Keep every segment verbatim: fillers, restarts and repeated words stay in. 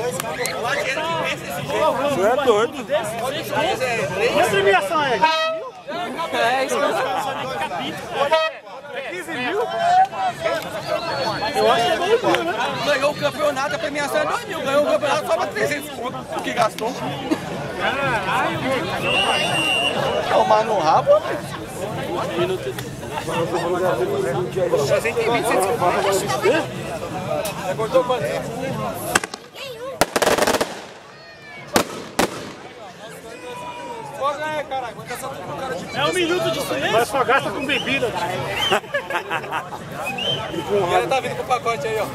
Você é doido. Que premiação é? É, isso É quinze mil? eu acho que é dois mil, né? Ganhou o campeonato, a premiação é dois mil. Ganhou o campeonato só para trezentos pontos, o que gastou. Tomar no rabo, trezentos e vinte, cento e cinquenta. Cortou quanto? É um minuto de silêncio? Mas só gasta com bebida. O cara tá vindo com o pacote aí, ó.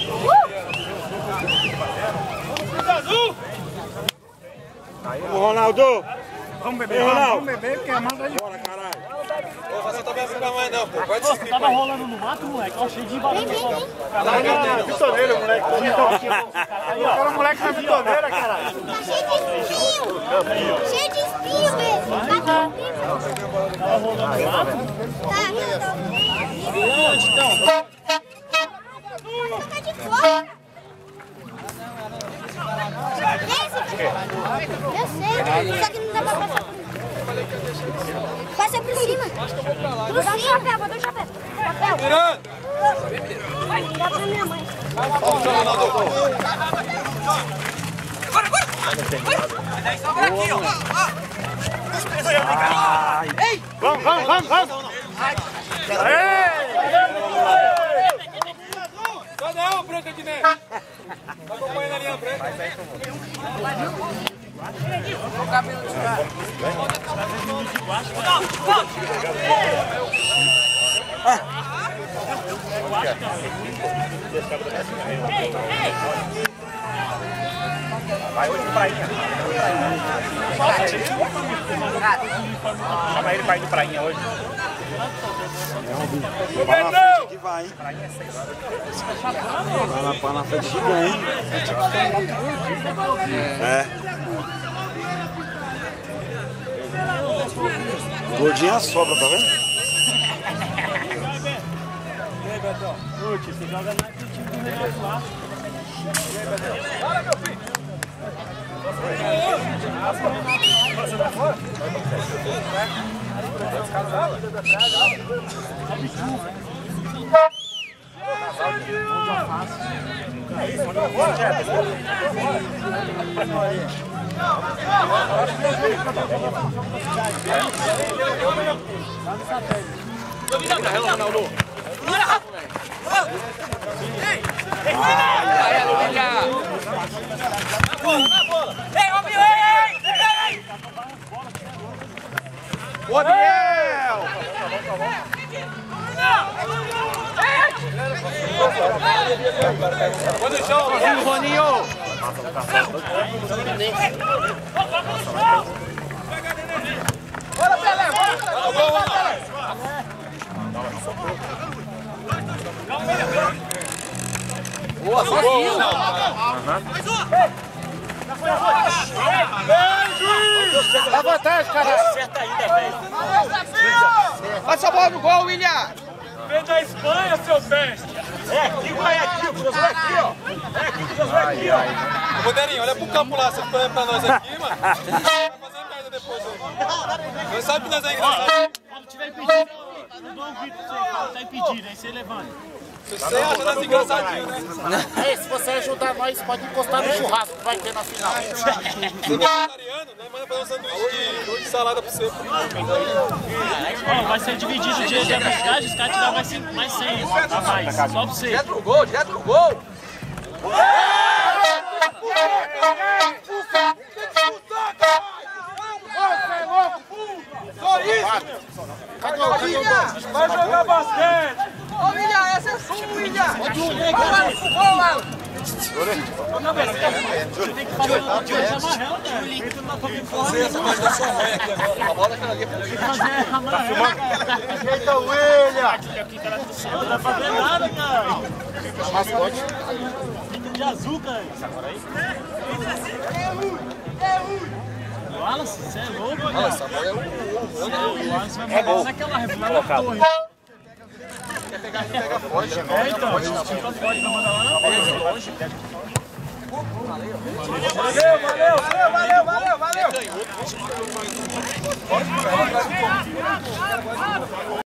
Azul! Vamos, Ronaldo. Vamos beber, Ei, Ronaldo. vamos beber, porque a manda aí. Bora, caralho. Você tá bem ficar mais não, pô. Pode Você tava rolando no mato, moleque? Ó, cheio de barulho. Caralho, na bitoneira, moleque. Aí, ó. Era o moleque na bitoneira, caralho. Tá cheio de espinho! Cheio de espinho, velho! Tá Tava rolando no mato? Tá, tá. Onde, então? Tá de fora! Eu sei, só que não dá pra passar por cima. Passa por cima. Vou dar um chapéu, vou dar um chapéu. Chapéu. Mirando! Vai virar pra minha mãe. Agora, agora! Vai sobra aqui, ó! Ei! Vamos, vamos, vamos, vamos! Só não, Branca de Neve! Tá acompanhando a linha branca. O cabelo de cara. Vai hoje prainha. Chama ele pra ir de prainha hoje. Pedro! Que vai, hein? Vai na, vai na frente que ganha, hein? É. Gordinha sobra, tá vendo? Curte, você joga mais que o time do negócio lá. Bora, meu filho! Ô, Biel! Pode deixar o Roninho! Bora, Pelé! Bora, Pelé! Boa, sozinho! Mais um! Dá vantagem, caralho! Acerta ainda, velho. Passa a bola no gol, William! Vem da Espanha, seu peste! É, aqui vai aqui, o Cruzou aqui, ó. É aqui, o Cruzou aqui, ó. Ô, Bandeirinho, olha pro campo lá, você ficou olhando pra nós aqui, mano. Vai fazer merda depois, ó. Você sabe que nós é engraçado. Quando tiver impedido, eu dou um grito pra você, fala, tá impedido, aí você levanta. Você acha nós engraçadinho, né? Ei, se você ajudar nós, pode encostar no churrasco que vai ter na final. Você é vegetariano, né? Manda fazer um sanduíche de, de salada pra você. Ó, vai ser dividido o dia de arbitragem, os caras te dão mais cem, mais cem a mais, só pra você. Direto no gol, direto no gol! Só isso! Vai jogar basquete! Ô, William, essa é sua, William! Vai lá no gol, Alan! Não, velho, você tem que fazer o de hoje amarrão, velho. Fazer essa mais da sua mãe aqui agora. A bola daquela ali é pra Tem que fazer amarrão. Eita, William! Não dá pra ver nada, cara. Fica de azul, cara. O Wallace, você é louco, cara. Essa bola é um... O Wallace vai mandar naquela reforma na torre. Quer pegar, pega forte. É, então, o time tá forte, vai mandar lá na torre. Valeu, valeu, valeu, valeu, valeu, valeu.